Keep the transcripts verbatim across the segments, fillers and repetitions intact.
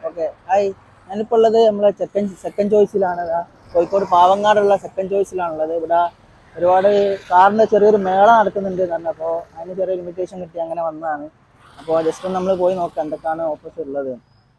Okay hi, ഞാനിപ്പോൾ ഉള്ളത് നമ്മളെ സെക്കൻഡ് സെക്കൻഡ് ചോയ്സിലാണ്. കോഴിക്കോട് പാവങ്ങാടുള്ള സെക്കൻഡ് ചോയ്സിലാണുള്ളത്. ഇവിടെ ഒരുപാട് കാറിൻ്റെ ചെറിയൊരു മേള നടക്കുന്നുണ്ട് എന്ന് അപ്പോൾ അതിന് ചെറിയൊരു ഇൻവിറ്റേഷൻ കിട്ടി അങ്ങനെ വന്നതാണ്. അപ്പോൾ ജസ്റ്റ് ഒന്ന് നമ്മൾ പോയി നോക്കാം എന്തൊക്കെയാണ് ഓഫേഴ്സ് ഉള്ളത്.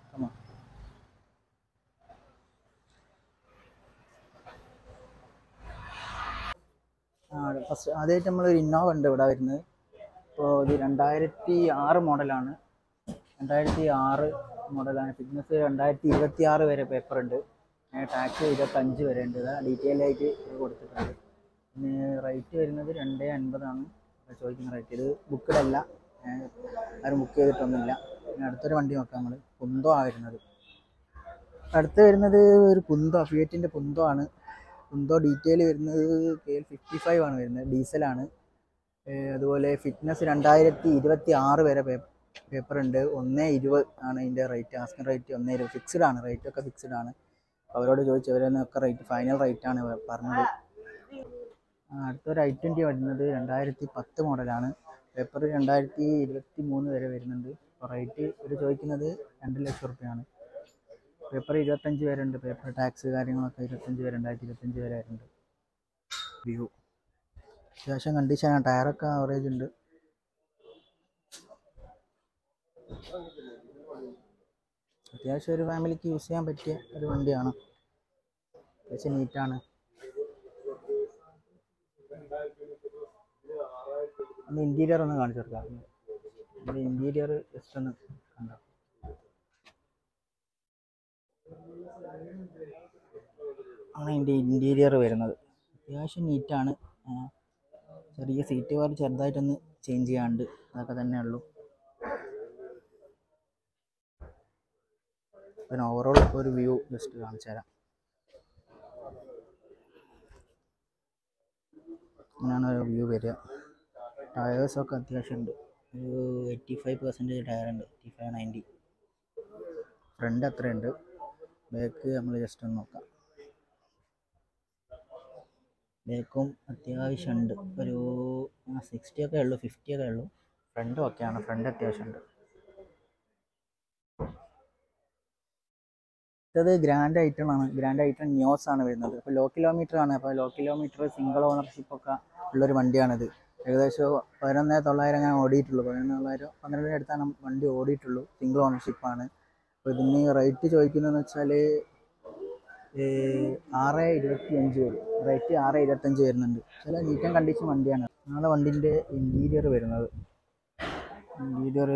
ആ ഫസ്റ്റ് ആദ്യമായിട്ട് നമ്മളൊരു ഇന്നോവ ഉണ്ട് ഇവിടെ വരുന്നത്. ഇപ്പോൾ ഇത് രണ്ടായിരത്തി ആറ് മോഡലാണ്. രണ്ടായിരത്തി ആറ് മോഡലാണ്. ഫിറ്റ്നസ് രണ്ടായിരത്തി ഇരുപത്തി ആറ് വരെ പേപ്പർ ഉണ്ട്. ടാക്സ് ഇരുപത്തഞ്ച് വരെ ഉണ്ട്. ഡീറ്റെയിൽ ആയിട്ട് കൊടുത്തിട്ടുണ്ട്. പിന്നെ റേറ്റ് വരുന്നത് രണ്ട് അൻപതാണ് ചോദിക്കുന്ന റേറ്റ്. ഇത് ബുക്ക്ഡ് അല്ല, ആരും ബുക്ക് ചെയ്തിട്ടൊന്നുമില്ല. പിന്നെ അടുത്തൊരു വണ്ടി നോക്കാം നമ്മൾ. പുന്തോ ആണ് വരുന്നത്. അടുത്ത് വരുന്നത് ഒരു പുന്തോ, ഫിയറ്റിൻ്റെ പുന്തോ ആണ്. പുന്തോ ഡീറ്റെയിൽ വരുന്നത് കെ എൽ ഫിഫ്റ്റി ഫൈവ് ആണ് വരുന്നത്, ഡീസലാണ്. അതുപോലെ ഫിറ്റ്നസ് രണ്ടായിരത്തി ഇരുപത്തി ആറ് വരെ പേപ്പർ ഉണ്ട്. ഒന്ന് ഇരുപത് ആണ് ഇതിൻ്റെ റേറ്റ്. ആസ്കിങ് റേറ്റ് ഒന്ന് ഇരുപത്. ഫിക്സ്ഡ് ആണ്, റേറ്റ് ഒക്കെ ഫിക്സ്ഡ് ആണ്. അവരോട് ചോദിച്ചവരെന്നൊക്കെ റേറ്റ് ഫൈനൽ റേറ്റ് ആണ് പറഞ്ഞത്. അടുത്തൊരു ഐ ട്വൻറ്റി വരുന്നത് രണ്ടായിരത്തി പത്ത് മോഡലാണ്. പേപ്പർ രണ്ടായിരത്തി ഇരുപത്തി മൂന്ന് വരെ വരുന്നുണ്ട്. റേറ്റ് ഒരു ചോദിക്കുന്നത് രണ്ട് ലക്ഷം റുപ്യാണ്. പേപ്പർ ഇരുപത്തഞ്ച് വരെ ഉണ്ട്. പേപ്പർ ടാക്സ് കാര്യങ്ങളൊക്കെ ഇരുപത്തഞ്ച് വരെ, രണ്ടായിരത്തി ഇരുപത്തഞ്ച് വരെ വരുന്നുണ്ട്. വ്യൂ അത്യാവശ്യം കണ്ടീഷനാണ്. ടയറൊക്കെ ആവറേജ് ഉണ്ട്. അത്യാവശ്യം ഒരു ഫാമിലിക്ക് യൂസ് ചെയ്യാൻ പറ്റിയ ഒരു വണ്ടിയാണ്. അത്യാവശ്യം നീറ്റാണ്. ഒന്ന് ഇൻറ്റീരിയർ ഒന്ന് കാണിച്ചു കൊടുക്കാം. ഇതിൻ്റെ ഇൻറ്റീരിയർ ജസ്റ്റ് ഒന്ന് കണ്ടോ. ആണ് ഇതിൻ്റെ ഇൻറ്റീരിയർ വരുന്നത്. അത്യാവശ്യം നീറ്റാണ്. ചെറിയ സീറ്റ് കവർ ചെറുതായിട്ടൊന്ന് ചേഞ്ച് ചെയ്യാണ്ട്, അതൊക്കെ തന്നെ ഉള്ളൂ. പിന്നെ ഓവറോൾ ഒരു വ്യൂ ജസ്റ്റ് കാണിച്ചു തരാം. ഇങ്ങനെയാണ് ഒരു വ്യൂ വരിക. ടയേഴ്സൊക്കെ അത്യാവശ്യം ഉണ്ട്. ഒരു എയ്റ്റി ഫൈവ് പെർസെൻറ്റേജ് ടയറുണ്ട്, എയ്റ്റി ഫൈവ് നയൻറ്റി. ഫ്രണ്ട് അത്രയുണ്ട്. ബാക്ക് നമ്മൾ ജസ്റ്റ് ഒന്ന് നോക്കാം. ബാക്കും അത്യാവശ്യം ഉണ്ട്. ഒരു സിക്സ്റ്റി ഒക്കെ ഉള്ളൂ, ഫിഫ്റ്റി ഒക്കെ ഉള്ളൂ. ഫ്രണ്ടും ഒക്കെയാണ്. ഫ്രണ്ട് അത്യാവശ്യം ഉണ്ട്. ഇത് ഗ്രാൻഡ് ഐറ്റമാണ്. ഗ്രാൻഡ് ഐറ്റം ന്യൂസ് ആണ് വരുന്നത്. അപ്പോൾ ലോ കിലോമീറ്റർ ആണ്. അപ്പോൾ ലോ കിലോമീറ്റർ സിംഗിൾ ഓണർഷിപ്പ് ഒക്കെ ഉള്ളൊരു വണ്ടിയാണിത്. ഏകദേശം പതിനൊന്ന് തൊള്ളായിരം ഞാൻ ഓടിയിട്ടുള്ളൂ. പതിനൊന്ന് തൊള്ളായിരം പന്ത്രണ്ടിൻ്റെ അടുത്താണ് വണ്ടി ഓടിയിട്ടുള്ളൂ. സിംഗിൾ ഓണർഷിപ്പാണ്. അപ്പോൾ ഇതിന് റേറ്റ് ചോദിക്കുന്നതെന്ന് വെച്ചാൽ ആറ് ഇരുപത്തി അഞ്ച് വരും. റേറ്റ് ആറ് ഇരുപത്തഞ്ച് വരുന്നുണ്ട്. ചില നീറ്റ് ആൻഡ് കണ്ടീഷൻ വണ്ടിയാണ്. നാളെ വണ്ടിൻ്റെ ഇൻറ്റീരിയർ വരുന്നത്. ഇൻറ്റീരിയർ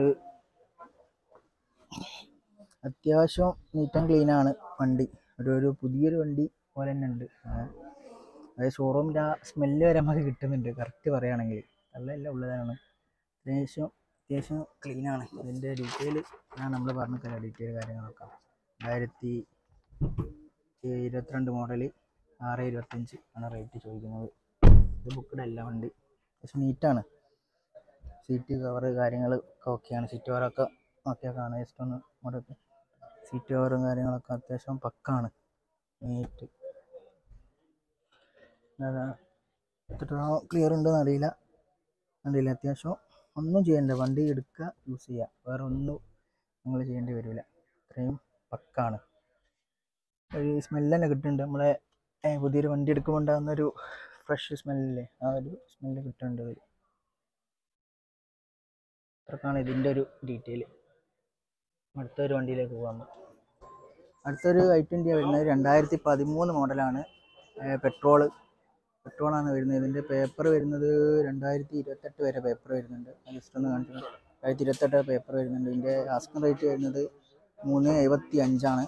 അത്യാവശ്യം നീറ്റ് ആൻഡ് ക്ലീൻ ആണ് വണ്ടി. ഒരു ഒരു പുതിയൊരു വണ്ടി പോലെ തന്നെ ഉണ്ട്. അതായത് ഷോറൂമിൻ്റെ ആ സ്മെല്ല് വരെ നമുക്ക് കിട്ടുന്നുണ്ട്, കറക്റ്റ് പറയുകയാണെങ്കിൽ. നല്ലതല്ല, ഉള്ളതാണ്. അത്യാവശ്യം അത്യാവശ്യം ക്ലീനാണ്. ഇതിൻ്റെ ഡീറ്റെയിൽ ഞാൻ നമ്മൾ പറഞ്ഞു തരാം. ഡീറ്റെയിൽ കാര്യങ്ങളൊക്കെ രണ്ടായിരത്തി ഇരുപത്തിരണ്ട് മോഡൽ ആറ് ഇരുപത്തഞ്ച് ആണ് റേറ്റ് ചോദിക്കുന്നത്. ഇത് ബുക്ക്ഡ് അല്ല വണ്ടി. അത്യാവശ്യം നീറ്റാണ്. സീറ്റ് കവറ് കാര്യങ്ങൾ ഒക്കെ ഓക്കെയാണ്. സീറ്റ് കവറൊക്കെ ഓക്കെയൊക്കെ ആണ്. ജസ്റ്റ് ഒന്ന് ഇങ്ങോട്ടൊക്കെ സീറ്റ് കവറും കാര്യങ്ങളൊക്കെ അത്യാവശ്യം പക്കാണ്, നീറ്റ്. അതാ എത്രത്തോളം ക്ലിയർ ഉണ്ടോയെന്ന് അറിയില്ല. അറിയില്ല അത്യാവശ്യം ഒന്നും ചെയ്യണ്ട. വണ്ടി എടുക്കുക, യൂസ് ചെയ്യുക, വേറെ ഒന്നും നിങ്ങൾ ചെയ്യേണ്ടി വരില്ല. അത്രയും പക്കാണ്. ഒരു സ്മെല്ല് തന്നെ കിട്ടുന്നുണ്ട്. നമ്മളെ പുതിയൊരു വണ്ടി എടുക്കുമ്പോൾ ഉണ്ടാകുന്നൊരു ഫ്രഷ് സ്മെല്ലില്ലേ, ആ ഒരു സ്മെല്ല് കിട്ടുന്നുണ്ട്. അത്രക്കാണ് ഇതിൻ്റെ ഒരു ഡീറ്റെയിൽ. അടുത്തൊരു വണ്ടിയിലേക്ക് പോകാം. അടുത്തൊരു ഐ ട്വൻറ്റി വരുന്നത് രണ്ടായിരത്തി പതിമൂന്ന് മോഡലാണ്. പെട്രോള് പെട്രോളാണ് വരുന്നത്. ഇതിൻ്റെ പേപ്പർ വരുന്നത് രണ്ടായിരത്തി ഇരുപത്തെട്ട് വരെ പേപ്പർ വരുന്നുണ്ട്. ജസ്റ്റ് ഒന്ന് കാണിച്ചു. രണ്ടായിരത്തി ഇരുപത്തെട്ട് പേപ്പർ വരുന്നുണ്ട്. ഇതിൻ്റെ ആസ്കിങ് റേറ്റ് വരുന്നത് മൂന്ന് എഴുപത്തി അഞ്ചാണ്.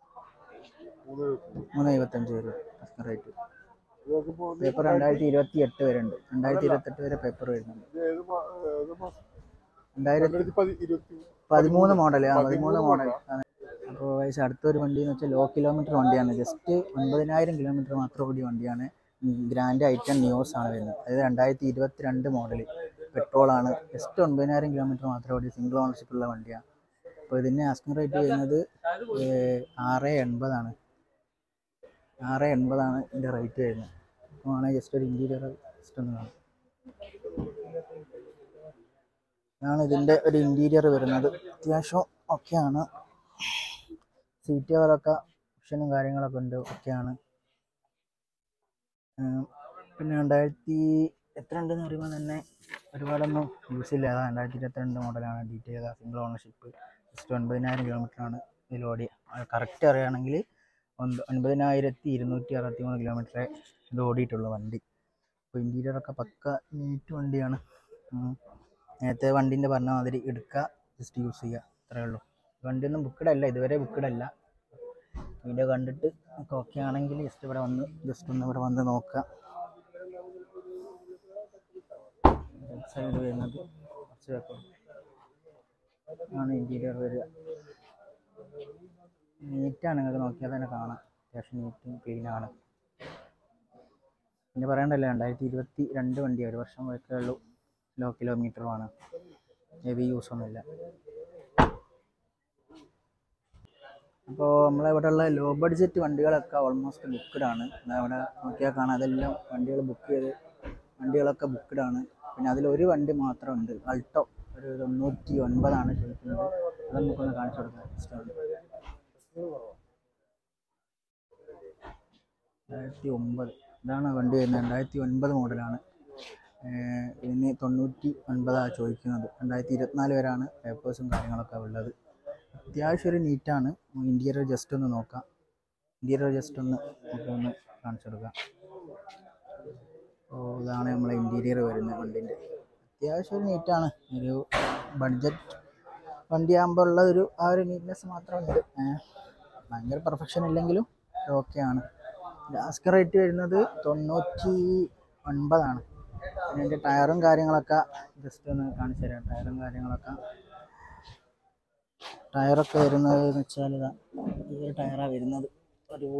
മൂന്ന് എഴുപത്തഞ്ച് വരും ആസ്കിങ് റേറ്റ്. പേപ്പർ രണ്ടായിരത്തി ഇരുപത്തി എട്ട് വരെ ഉണ്ട്. രണ്ടായിരത്തി ഇരുപത്തെട്ട് വരെ പേപ്പർ വരുന്നുണ്ട്. രണ്ടായിരത്തി പതിമൂന്ന് മോഡൽ ആ പതിമൂന്ന് മോഡൽ ആണ്. അപ്പോൾ വയസ്സ് അടുത്തൊരു വണ്ടി എന്ന് വെച്ചാൽ ലോ കിലോമീറ്റർ വണ്ടിയാണ്. ജസ്റ്റ് ഒൻപതിനായിരം കിലോമീറ്റർ മാത്രം ഓടിയ വണ്ടിയാണ്. ഗ്രാൻഡ് ഐറ്റം ന്യൂസ് ആണ് വരുന്നത്. അതായത് രണ്ടായിരത്തി ഇരുപത്തി രണ്ട് മോഡൽ പെട്രോളാണ്. ജസ്റ്റ് ഒൻപതിനായിരം കിലോമീറ്റർ മാത്രം ഓടിയ സിംഗിൾ ഓണർഷിപ്പുള്ള വണ്ടിയാണ്. അപ്പോൾ ഇതിൻ്റെ ആസ്കിങ് റേറ്റ് വരുന്നത് ആറ് എൺപതാണ്. ആറ് എൺപതാണ് ഇതിൻ്റെ റേറ്റ് വരുന്നത്. അപ്പോൾ ആണെങ്കിൽ ജസ്റ്റ് ഒരു ഇൻറ്റീരിയർ ജസ്റ്റ് ഒന്ന് കാണാം. ഇതാണ് ഇതിൻ്റെ ഒരു ഇൻറ്റീരിയർ വരുന്നത്. അത്യാവശ്യം ഒക്കെയാണ്. സീറ്റ് കവറൊക്കെ ഓപ്ഷനും കാര്യങ്ങളൊക്കെ ഉണ്ട്, ഒക്കെയാണ്. പിന്നെ രണ്ടായിരത്തി എത്ര ഉണ്ടെന്ന് പറയുമ്പോൾ തന്നെ ഒരുപാടൊന്നും യൂസ് ഇല്ല. അതാ രണ്ടായിരത്തി ഇരുപത്തിരണ്ട് മോഡലാണ്, ഡീറ്റെയിൽ സിംഗിൾ ഓണർഷിപ്പ്, ജസ്റ്റ് ഒൻപതിനായിരം കിലോമീറ്ററാണ് ഇതിൽ ഓടി. കറക്റ്റ് അറിയുകയാണെങ്കിൽ ഒന്ന് ഒൻപതിനായിരത്തി ഇരുന്നൂറ്റി അറുപത്തി മൂന്ന് കിലോമീറ്ററേ ഇത് ഓടിയിട്ടുള്ളൂ വണ്ടി. അപ്പോൾ ഇൻറ്റീരിയറൊക്കെ പക്ക നീറ്റ് വണ്ടിയാണ്. നേരത്തെ വണ്ടീൻ്റെ പറഞ്ഞ മാതിരി എടുക്കുക, ജസ്റ്റ് യൂസ് ചെയ്യുക, അത്രയേ ഉള്ളൂ. വണ്ടിയൊന്നും ബുക്കഡല്ല, ഇതുവരെ ബുക്കഡല്ല. വീഡിയോ കണ്ടിട്ട് ഒക്കെ ഓക്കെ ആണെങ്കിൽ ജസ്റ്റ് ഇവിടെ വന്ന് ജസ്റ്റ് ഒന്ന് ഇവിടെ വന്ന് നോക്കുക. സൈഡ് വരുന്നത് കുറച്ച് ആണ് ഇൻറ്റീരിയർ വരിക. നീറ്റാണ്, നിങ്ങൾക്ക് നോക്കിയാൽ തന്നെ കാണാം, അത്യാവശ്യം നീറ്റും ക്ലീനാണ്. പിന്നെ പറയണ്ടല്ലോ, രണ്ടായിരത്തി ഇരുപത്തി രണ്ട് വണ്ടി, ഒരു വർഷം വഴക്കേ ഉള്ളൂ, ലോ കിലോമീറ്ററുമാണ്, ഹെവി യൂസൊന്നുമില്ല. അപ്പോൾ നമ്മളിവിടെയുള്ള ലോ ബഡ്ജറ്റ് വണ്ടികളൊക്കെ ഓൾമോസ്റ്റ് ബുക്ക്ഡാണ്. അവിടെ നോക്കിയാൽ കാണാം, അതെല്ലാം വണ്ടികൾ ബുക്ക് ചെയ്ത് വണ്ടികളൊക്കെ ബുക്ക്ഡാണ്. പിന്നെ അതിലൊരു വണ്ടി മാത്രമുണ്ട്, അൾട്ടോ, ഒരു തൊണ്ണൂറ്റി ഒൻപതാണ് ചോദിക്കുന്നത്. അത് നമുക്കൊന്ന് കാണിച്ചു കൊടുക്കാം. രണ്ടായിരത്തി ഒമ്പത് ഇതാണ് വണ്ടി വരുന്നത്, രണ്ടായിരത്തി ഒൻപത് മോഡലാണ്. ഇതിന് തൊണ്ണൂറ്റി ഒൻപതാണ് ചോദിക്കുന്നത്. രണ്ടായിരത്തി ഇരുപത്തിനാല് വരെയാണ് പേപ്പേഴ്സും കാര്യങ്ങളൊക്കെ ഉള്ളത്. അത്യാവശ്യം ഒരു നീറ്റാണ്. ഇൻറ്റീരിയർ ജസ്റ്റ് ഒന്ന് നോക്കാം, ഇൻറ്റീരിയർ ജസ്റ്റ് ഒന്ന് നമുക്കൊന്ന് കാണിച്ചു കൊടുക്കാം. അപ്പോൾ ഇതാണ് നമ്മളെ ഇൻറ്റീരിയർ വരുന്നത് വണ്ടിൻ്റെ. അത്യാവശ്യം ഒരു നീറ്റാണ്, ഒരു ബഡ്ജറ്റ് വണ്ടിയാകുമ്പോൾ ഉള്ള ഒരു ആ ഒരു നീറ്റ്നെസ് മാത്രമുണ്ട്. ഭയങ്കര പെർഫെക്ഷൻ ഇല്ലെങ്കിലും ഓക്കെയാണ്. ലാസ്റ്റ് റേറ്റ് വരുന്നത് തൊണ്ണൂറ്റി ഒൻപതാണ്. പിന്നെ എൻ്റെ ടയറും കാര്യങ്ങളൊക്കെ ജസ്റ്റ് ഒന്ന് കാണിച്ചു തരാം. ടയറും കാര്യങ്ങളൊക്കെ ടയറൊക്കെ വരുന്നത് എന്ന് വെച്ചാൽ ഇതാ ഈ ടയറാണ് വരുന്നത്. ഒരു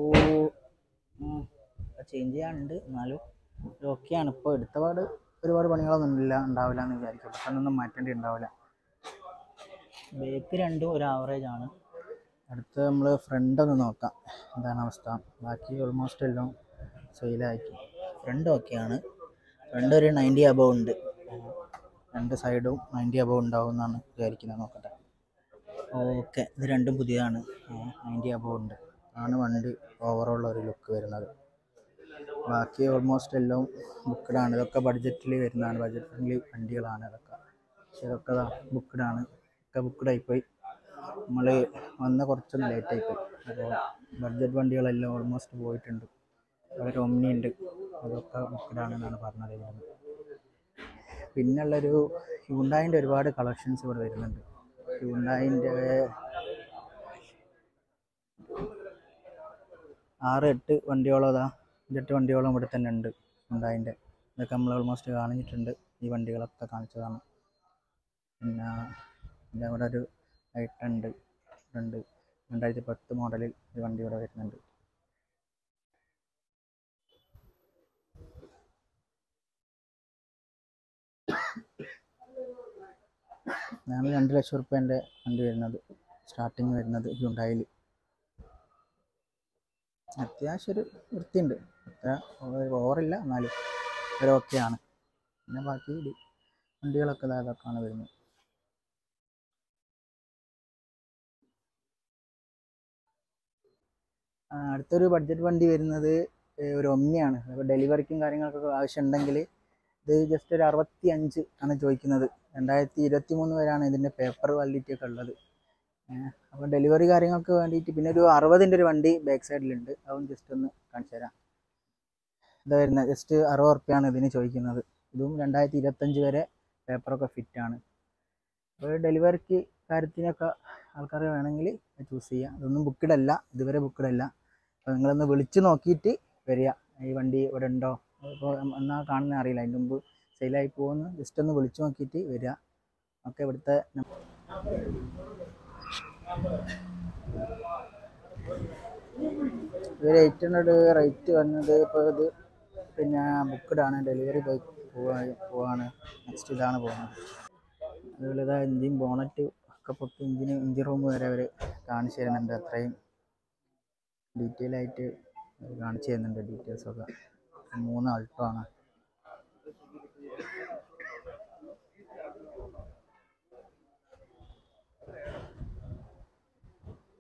ചേഞ്ച് ചെയ്യാനുണ്ട്, എന്നാലും ഓക്കെയാണ്. ഇപ്പോൾ എടുത്തപാട് ഒരുപാട് പണികളൊന്നും ഇല്ല ഉണ്ടാവില്ല എന്ന് വിചാരിക്കും, പെട്ടെന്നൊന്നും മാറ്റേണ്ടി ഉണ്ടാവില്ല. ബേക്ക് രണ്ടും ഒരു ആവറേജ് ആണ്. അടുത്ത് നമ്മൾ ഫ്രണ്ട് ഒന്ന് നോക്കാം എന്താണ് അവസ്ഥ. ബാക്കി ഓൾമോസ്റ്റ് എല്ലാം സെയിലാക്കി. ഫ്രണ്ട് ഓക്കെയാണ്, ഫ്രണ്ട് ഒരു നയൻറ്റി അബവ് ഉണ്ട്, രണ്ട് സൈഡും നയൻറ്റി അബവ് ഉണ്ടാവും എന്നാണ് വിചാരിക്കുന്നത്. നോക്കട്ടെ. ഓക്കെ, ഇത് രണ്ടും പുതിയതാണ്, നയൻറ്റി അബവ് ഉണ്ട്. ആണ് വണ്ടി ഓവറോൾ ഒരു ലുക്ക് വരുന്നത്. ബാക്കി ഓൾമോസ്റ്റ് എല്ലാം ബുക്ക്ഡാണ്. ഇതൊക്കെ ബഡ്ജറ്റിൽ വരുന്നതാണ്, ബഡ്ജറ്റ് ഫ്രണ്ട്ലി വണ്ടികളാണ് ഇതൊക്കെ. പക്ഷേ ഇതൊക്കെ ബുക്ക്ഡാണ്, ഒക്കെ ബുക്ക്ഡായിപ്പോയി. നമ്മൾ വന്ന കുറച്ചൊന്ന് ലേറ്റായിപ്പോയി. അപ്പോൾ ബഡ്ജറ്റ് വണ്ടികളെല്ലാം ഓൾമോസ്റ്റ് പോയിട്ടുണ്ട്. ഒരു ഒമ്നി ഉണ്ട്, അതൊക്കെ ബുക്ക്ഡാണെന്നാണ് പറഞ്ഞത്. പിന്നുള്ളൊരു ഹ്യുണ്ടായിൻ്റെ ഒരുപാട് കളക്ഷൻസ് ഇവിടെ വരുന്നുണ്ട്. ഹ്യുണ്ടായിൻ്റെ ആറ് എട്ട് വണ്ടിയോളം, അതാ എട്ട് വണ്ടിയോളം ഇവിടെ തന്നെ ഉണ്ട് ഹ്യുണ്ടായിൻ്റെ. ഇതൊക്കെ നമ്മൾ ഓൾമോസ്റ്റ് കാണിച്ചിട്ടുണ്ട്, ഈ വണ്ടികളൊക്കെ കാണിച്ചതാണ്. പിന്നെ പിന്നെ ഇവിടെ ഒരു ഐട്ടുണ്ട് രണ്ട് രണ്ടായിരത്തി പത്ത് മോഡലിൽ ഒരു വണ്ടി ഇവിടെ വരുന്നുണ്ട്. ഞാൻ രണ്ട് ലക്ഷം റുപ്യേൻ്റെ വണ്ടി വരുന്നത്, സ്റ്റാർട്ടിങ് വരുന്നത് ഹ്യുണ്ടായിൽ. അത്യാവശ്യം ഒരു വൃത്തിയുണ്ട്, അത്ര ഓവറില്ല, എന്നാലും ഒരു ഓക്കെയാണ്. പിന്നെ ബാക്കി വണ്ടികളൊക്കെ അതൊക്കെയാണ് വരുന്നത്. അടുത്തൊരു ബഡ്ജറ്റ് വണ്ടി വരുന്നത് ഒരു ഒമ്നിയാണ്. അപ്പോൾ ഡെലിവറിക്കും കാര്യങ്ങൾക്കൊക്കെ ആവശ്യമുണ്ടെങ്കിൽ ഇത് ജസ്റ്റ് ഒരു അറുപത്തി അഞ്ച് ആണ് ചോദിക്കുന്നത്. രണ്ടായിരത്തി ഇരുപത്തി മൂന്ന് വരെയാണ് ഇതിൻ്റെ പേപ്പർ വാലിഡിറ്റി ഒക്കെ ഉള്ളത്. അപ്പോൾ ഡെലിവറി കാര്യങ്ങൾക്ക് വേണ്ടിയിട്ട് പിന്നെ ഒരു അറുപതിൻ്റെ ഒരു വണ്ടി ബാക്ക് സൈഡിലുണ്ട്, അതും ജസ്റ്റ് ഒന്ന് കാണിച്ചു തരാം. ഇതാ വരുന്നത്, ജസ്റ്റ് അറുപത് റുപ്യാണ് ഇതിന് ചോദിക്കുന്നത്. ഇതും രണ്ടായിരത്തി ഇരുപത്തഞ്ച് വരെ പേപ്പറൊക്കെ ഫിറ്റാണ്. അപ്പോൾ ഡെലിവറിക്ക് കാര്യത്തിനൊക്കെ ആൾക്കാർ വേണമെങ്കിൽ ചൂസ് ചെയ്യാം. ഇതൊന്നും ബുക്കിഡല്ല, ഇതുവരെ ബുക്കിഡല്ല. അപ്പോൾ നിങ്ങളൊന്ന് വിളിച്ച് നോക്കിയിട്ട് വരിക, ഈ വണ്ടി ഇവിടെ ഉണ്ടോ, ഇപ്പോൾ എന്നാൽ കാണുന്ന അറിയില്ല, അതിന് മുമ്പ് സെയിലായി പോകുമെന്ന് ജസ്റ്റ് ഒന്ന് വിളിച്ച് നോക്കിയിട്ട് വരിക. ഓക്കെ, ഇവിടുത്തെ ഒരു എയ്റ്റ് ഹൺഡ്രഡ് റേറ്റ് വന്നത്. ഇപ്പോൾ ഇത് പിന്നെ ബുക്ക്ഡാണ്, ഡെലിവറി പോയി പോവാ പോവാണ് നെക്സ്റ്റ് ഇതാണ് പോകുന്നത്. അതുപോലെ ഇതാ എൻജിൻ ബോണറ്റ് ഒക്കെ പൊട്ടി എഞ്ചിന് എഞ്ചിൻ റൂം വരെ അവർ കാണിച്ചു തരുന്നുണ്ട്. അത്രയും ഡീറ്റെയിൽ ആയിട്ട് കാണിച്ചു തരുന്നുണ്ട് ഡീറ്റെയിൽസൊക്കെ. മൂന്ന് അൾട്ടോ ആണ്.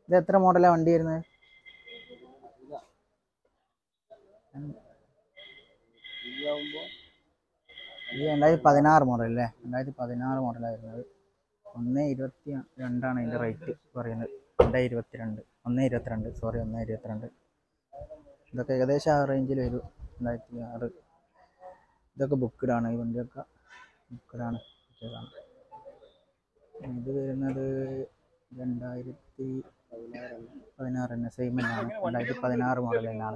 ഇത് എത്ര മോഡലാണ് വണ്ടി വരുന്നത്? ഇത് രണ്ടായിരത്തി പതിനാറ് മോഡൽ അല്ലേ? രണ്ടായിരത്തി പതിനാറ് മോഡലാണ് വരുന്നത്. ഒന്ന് ഇരുപത്തി രണ്ടാണ് അതിൻ്റെ റേറ്റ് പറയുന്നത്. രണ്ടേ ഇരുപത്തിരണ്ട് ഒന്ന് ഇരുപത്തിരണ്ട് സോറി ഒന്ന് ഇരുപത്തിരണ്ട്. ഇതൊക്കെ ഏകദേശം ആ റേഞ്ചിൽ വരും. രണ്ടായിരത്തി ആറ്. ഇതൊക്കെ ബുക്കിഡാണ്. ഈ വണ്ടിയൊക്കെ ബുക്കിഡാണ്. ഇത് വരുന്നത് രണ്ടായിരത്തി പതിനാറ് തന്നെ, സെയിം തന്നെയാണ്. രണ്ടായിരത്തി പതിനാറ് മോഡൽ തന്നെയാണ്.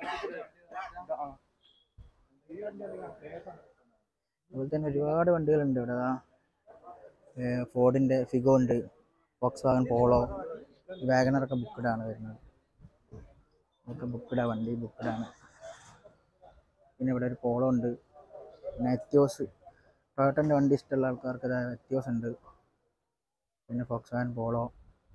അതുപോലെ തന്നെ ഒരുപാട് വണ്ടികളുണ്ട് ഇവിടെ. ഫോർഡിൻ്റെ ഫിഗോ ഉണ്ട്, വോക്സ് വാഗൺ പോളോ, വാഗണറൊക്കെ ബുക്കിഡാണ് വരുന്നത്. ഇതൊക്കെ ബുക്കിഡാണ്, വണ്ടി ബുക്കിഡാണ്. പിന്നെ ഇവിടെ ഒരു പോളോ ഉണ്ട്. പിന്നെ എത്തിയോസ്, ടൊയോട്ടൻ്റെ വണ്ടി ഇഷ്ടമുള്ള ആൾക്കാർക്ക് എത്തിയോസ് ഉണ്ട്. പിന്നെ വോക്സ് വാഗൺ പോളോ,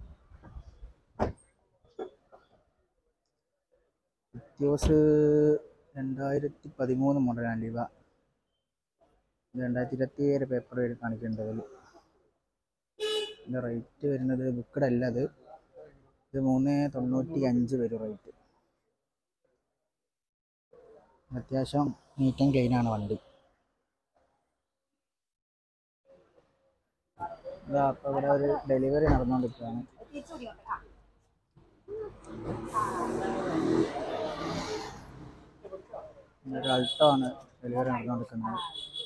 എത്തിയോസ് രണ്ടായിരത്തി പതിമൂന്ന് മോഡലാണ് ഇവ. രണ്ടായിരത്തി ഇരുപത്തി ഏഴ് പേപ്പർ കാണിക്കുന്നുണ്ട് അതിൽ. ഇതിൻ്റെ റേറ്റ് വരുന്നത് ബുക്കിഡല്ല, അത് ഇത് മൂന്ന് തൊണ്ണൂറ്റി അഞ്ച് വരും റേറ്റ്. അത്യാവശ്യം നീറ്റ് ആൻഡ് ക്ലീൻ ആണ് വണ്ടി. ഇതാ അപ്പോൾ ഇവിടെ ഒരു ഡെലിവറി നടന്നുകൊണ്ടിരിക്കുകയാണ്. ഒരു അൾട്ടോ ആണ് ഡെലിവറി നടന്നുകൊണ്ടിരിക്കുന്നത്.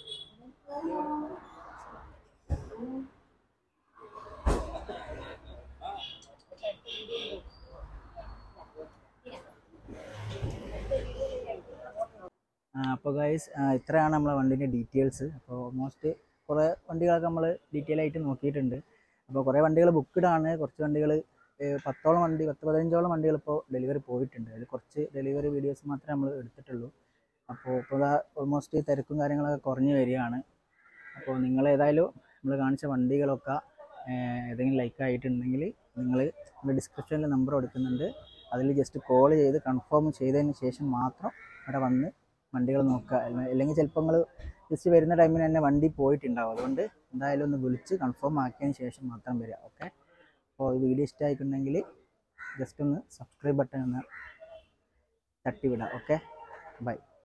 അപ്പോൾ ഗൈസ്, ഇത്രയാണ് നമ്മളെ വണ്ടീൻ്റെ ഡീറ്റെയിൽസ്. അപ്പോൾ ഓൾമോസ്റ്റ് കുറേ വണ്ടികളൊക്കെ നമ്മൾ ഡീറ്റെയിൽ ആയിട്ട് നോക്കിയിട്ടുണ്ട്. അപ്പോൾ കുറേ വണ്ടികൾ ബുക്കിഡാണ്. കുറച്ച് വണ്ടികൾ പത്തോളം വണ്ടി പത്ത് പതിനഞ്ചോളം വണ്ടികൾ ഇപ്പോൾ ഡെലിവറി പോയിട്ടുണ്ട്. അതിൽ കുറച്ച് ഡെലിവറി വീഡിയോസ് മാത്രമേ നമ്മൾ എടുത്തിട്ടുള്ളൂ. അപ്പോൾ ഇപ്പോൾ ഓൾമോസ്റ്റ് തിരക്കും കാര്യങ്ങളൊക്കെ കുറഞ്ഞ് വരികയാണ്. അപ്പോൾ നിങ്ങൾ ഏതായാലും നമ്മൾ കാണിച്ച വണ്ടികളൊക്കെ ഏതെങ്കിലും ലൈക്ക് ആയിട്ടുണ്ടെങ്കിൽ നിങ്ങൾ നമ്മുടെ ഡിസ്ക്രിപ്ഷനിൽ നമ്പർ കൊടുക്കുന്നുണ്ട്. അതിൽ ജസ്റ്റ് കോൾ ചെയ്ത് കൺഫേം ചെയ്തതിന് ശേഷം മാത്രം ഇവിടെ വന്ന് വണ്ടികൾ നോക്കുക. അല്ലെങ്കിൽ ചിലപ്പോൾ നിങ്ങൾ ജസ്റ്റ് വരുന്ന ടൈമിന് തന്നെ വണ്ടി പോയിട്ടുണ്ടാവും. അതുകൊണ്ട് എന്തായാലും ഒന്ന് വിളിച്ച് കൺഫേം ആക്കിയതിന് ശേഷം മാത്രം വരിക. ഓക്കെ. അപ്പോൾ ഈ വീഡിയോ ഇഷ്ടമായിട്ടുണ്ടെങ്കിൽ ജസ്റ്റ് ഒന്ന് സബ്സ്ക്രൈബ് ബട്ടൺ ഒന്ന് തട്ടി വിടാം. Okay, by.